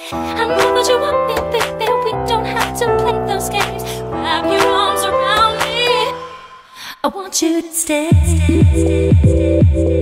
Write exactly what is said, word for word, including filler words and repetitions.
I know that you want me, baby. We don't have to play those games. Wrap your arms around me. I want you to stay.